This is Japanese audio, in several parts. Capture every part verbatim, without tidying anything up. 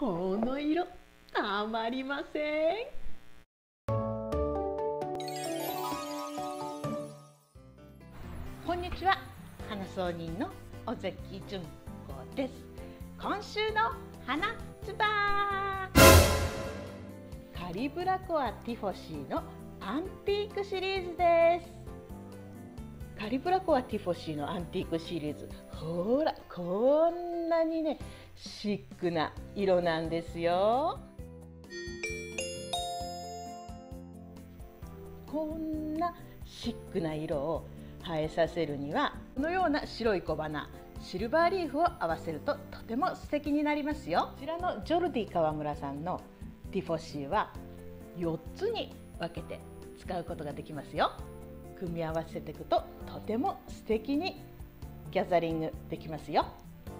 この色たまりません。こんにちは、花草人の尾関純子です。今週の花つばカリブラコアティフォシーのアンティークシリーズです。カリブラコアティフォシーのアンティークシリーズ、ほらこんなにねシックな色なんですよ。こんなシックな色を映えさせるには、このような白い小花シルバーリーフを合わせるととても素敵になりますよ。こちらのジョルディ川村さんのティフォシーはよっつに分けて使うことができますよ。組み合わせていくととても素敵にギャザリングできますよ。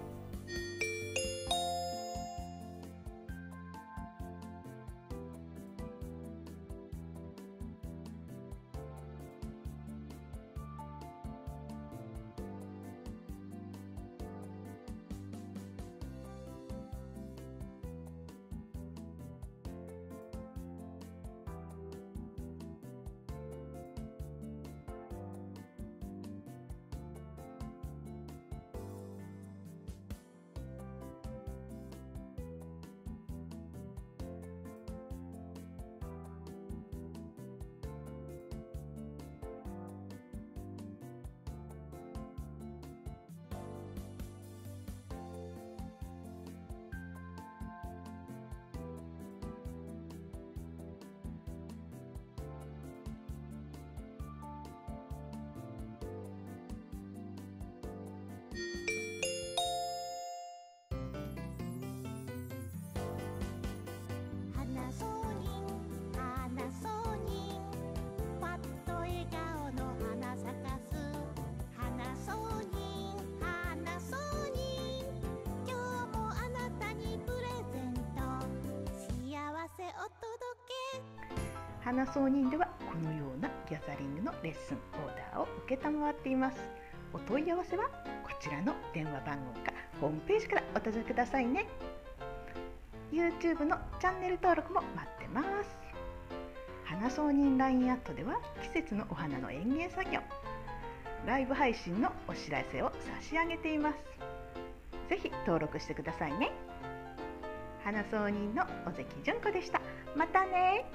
花草人ではこのようなギャザリングのレッスンオーダーを承っています。お問い合わせはこちらの電話番号かホームページからお尋ねくださいね。 YouTube のチャンネル登録も待ってます。花草人 ライン アットでは季節のお花の園芸作業、ライブ配信のお知らせを差し上げています。ぜひ登録してくださいね。花草人の尾関純子でした。またね。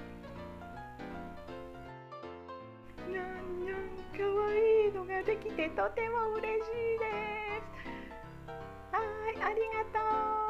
にゃんにゃんかわいいのができてとても嬉しいです。はい、ありがとう。